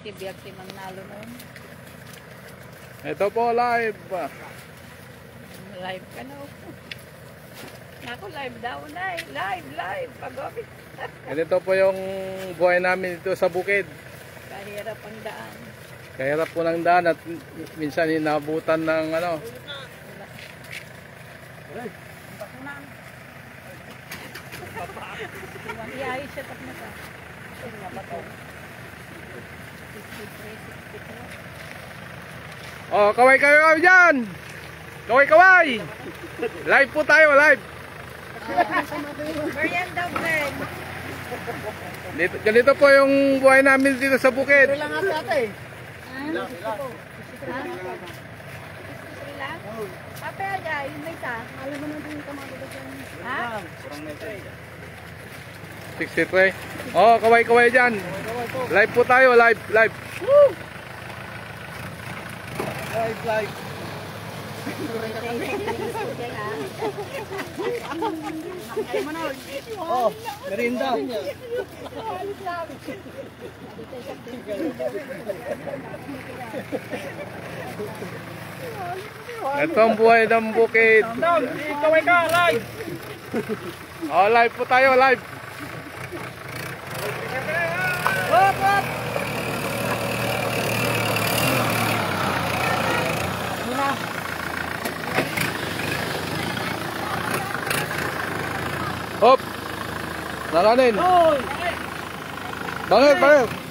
Biyak si Manalo noon. Ito po live. Live ka na. Ako live daw na eh. Live. Pag-office. Ito po yung buhay namin dito sa bukid. Kahirap ang daan. Kahirap po ng daan at minsan inabutan ng ano. Iayos siya tak na ka. Oh, kaway kayo dyan. Kaway. Live po tayo, live. Merienda friend. Ganito po yung buhay namin dito sa bukid. Ilang ate ate? Ilang? Ate aja, yung may ta. Alam mo na din yung kamagod yan. Ha? 63. Oh, kaway dyan. Live po tayo, live. Woo! Live. Oh, merinda. Ito ang buhay ng bukid. Kaway ka, live. Oh, live po tayo, live. Hop. Hop. Nakanin. Hoy! Bakit?